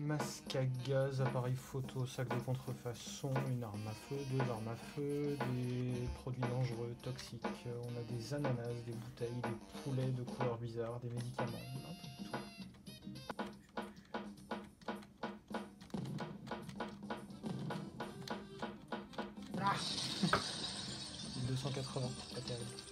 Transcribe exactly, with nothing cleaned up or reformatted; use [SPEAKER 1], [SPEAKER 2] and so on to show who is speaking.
[SPEAKER 1] masque à gaz, appareil photo, sac de contrefaçon, une arme à feu, deux armes à feu, des produits dangereux, toxiques. On a des ananas, des bouteilles, des poulets de couleurs bizarres, des médicaments, un peu de tout.
[SPEAKER 2] Ah.
[SPEAKER 1] deux cent quatre-vingts, pas terrible.